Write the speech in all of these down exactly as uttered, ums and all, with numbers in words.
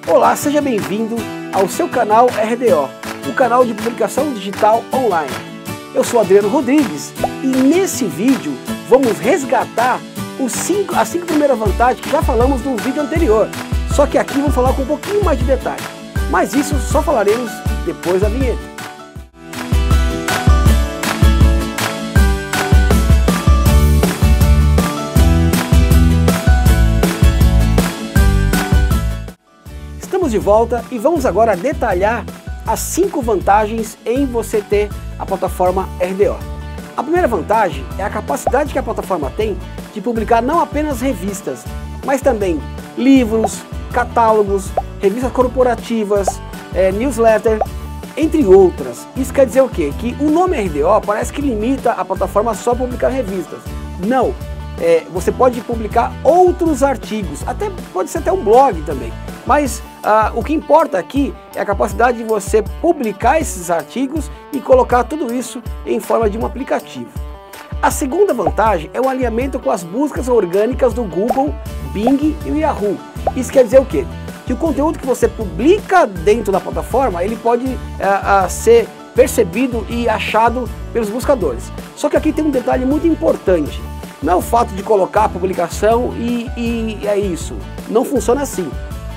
Olá, seja bem-vindo ao seu canal R D O, o canal de publicação digital online. Eu sou Adriano Rodrigues e nesse vídeo vamos resgatar os cinco, as cinco primeiras vantagens que já falamos no vídeo anterior. Só que aqui vamos falar com um pouquinho mais de detalhe. Mas isso só falaremos depois da vinheta. Estamos de volta e vamos agora detalhar as cinco vantagens em você ter a plataforma R D O. A primeira vantagem é a capacidade que a plataforma tem de publicar não apenas revistas, mas também livros, catálogos, revistas corporativas, é, newsletter, entre outras. Isso quer dizer o quê? Que o nome R D O parece que limita a plataforma só a publicar revistas. Não, é, você pode publicar outros artigos, até pode ser até um blog também. Mas ah, o que importa aqui é a capacidade de você publicar esses artigos e colocar tudo isso em forma de um aplicativo. A segunda vantagem é o alinhamento com as buscas orgânicas do Google, Bing e o Yahoo. Isso quer dizer o quê? Que o conteúdo que você publica dentro da plataforma, ele pode ah, ah, ser percebido e achado pelos buscadores. Só que aqui tem um detalhe muito importante. Não é o fato de colocar a publicação e, e é isso. Não funciona assim.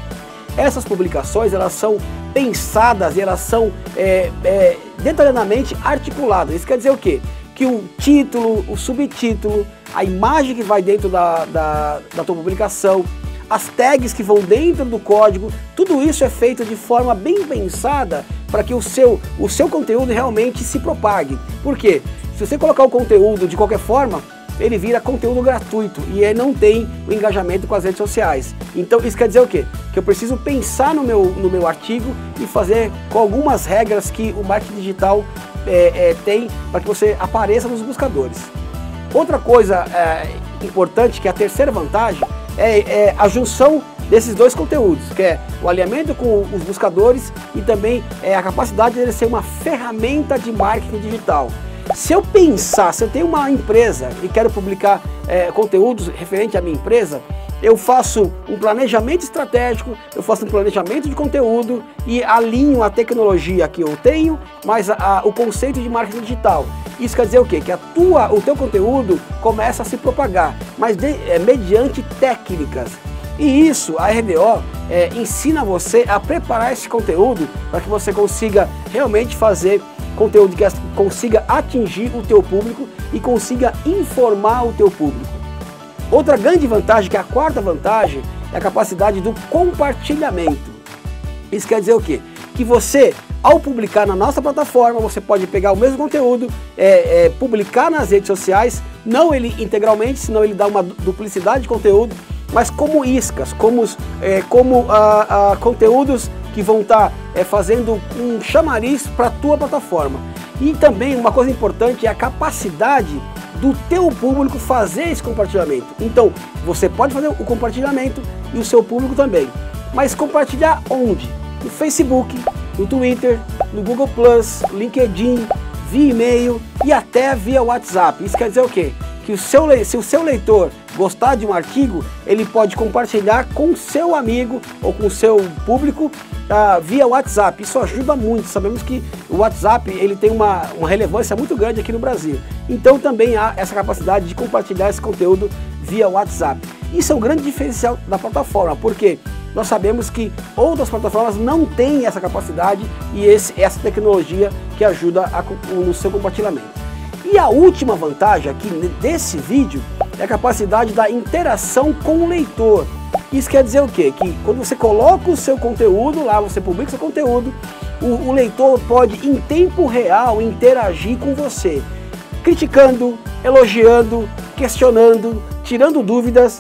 Essas publicações, elas são pensadas e elas são é, é, detalhadamente articuladas. Isso quer dizer o quê? Que o título, o subtítulo, a imagem que vai dentro da, da, da tua publicação, as tags que vão dentro do código, tudo isso é feito de forma bem pensada para que o seu, o seu conteúdo realmente se propague. Por quê? Se você colocar o conteúdo de qualquer forma, ele vira conteúdo gratuito e ele não tem o engajamento com as redes sociais. Então isso quer dizer o quê? Que eu preciso pensar no meu, no meu artigo e fazer com algumas regras que o marketing digital é, é, tem para que você apareça nos buscadores. Outra coisa é, importante, que é a terceira vantagem, é, é a junção desses dois conteúdos, que é o alinhamento com os buscadores e também é a capacidade de ele ser uma ferramenta de marketing digital. Se eu pensar, se eu tenho uma empresa e quero publicar é, conteúdos referente à minha empresa, eu faço um planejamento estratégico, eu faço um planejamento de conteúdo e alinho a tecnologia que eu tenho, mas a, a, o conceito de marketing digital. Isso quer dizer o quê? Que a tua, o teu conteúdo começa a se propagar, mas de, é, mediante técnicas. E isso, a R D O é, ensina você a preparar esse conteúdo para que você consiga realmente fazer conteúdo que consiga atingir o teu público e consiga informar o teu público. Outra grande vantagem, que é a quarta vantagem, é a capacidade do compartilhamento. Isso quer dizer o quê? Que você, ao publicar na nossa plataforma, você pode pegar o mesmo conteúdo, é, é, publicar nas redes sociais, não ele integralmente, senão ele dá uma duplicidade de conteúdo, mas como iscas, como, é, como ah, ah, conteúdos que vão estar é, fazendo um chamariz para a tua plataforma. E também uma coisa importante é a capacidade do teu público fazer esse compartilhamento. Então, você pode fazer o compartilhamento e o seu público também. Mas compartilhar onde? No Facebook, no Twitter, no Google Plus, LinkedIn, via e-mail e até via WhatsApp. Isso quer dizer o quê? Que o seu, se o seu leitor gostar de um artigo, ele pode compartilhar com o seu amigo ou com o seu público uh, via WhatsApp. Isso ajuda muito. Sabemos que o WhatsApp ele tem uma, uma relevância muito grande aqui no Brasil. Então também há essa capacidade de compartilhar esse conteúdo via WhatsApp. Isso é um grande diferencial da plataforma, porque nós sabemos que outras plataformas não têm essa capacidade e esse, essa tecnologia que ajuda a, no seu compartilhamento. E a última vantagem aqui desse vídeo é a capacidade da interação com o leitor. Isso quer dizer o quê? Que quando você coloca o seu conteúdo lá, você publica o seu conteúdo, o, o leitor pode em tempo real interagir com você, criticando, elogiando, questionando, tirando dúvidas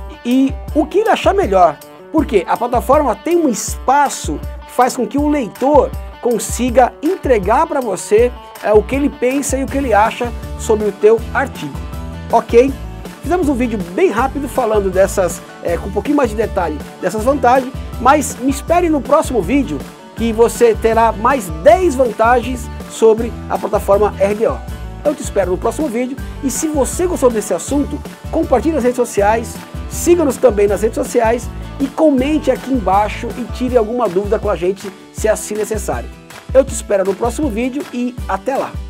e o que ele achar melhor. Porque a plataforma tem um espaço que faz com que o leitor consiga entregar para você é, o que ele pensa e o que ele acha sobre o teu artigo. Ok? Fizemos um vídeo bem rápido falando dessas, é, com um pouquinho mais de detalhe dessas vantagens, mas me espere no próximo vídeo que você terá mais dez vantagens sobre a plataforma R D O. Eu te espero no próximo vídeo e se você gostou desse assunto, compartilhe nas redes sociais, Siga-nos também nas redes sociais e comente aqui embaixo e tire alguma dúvida com a gente se assim necessário. Eu te espero no próximo vídeo e até lá!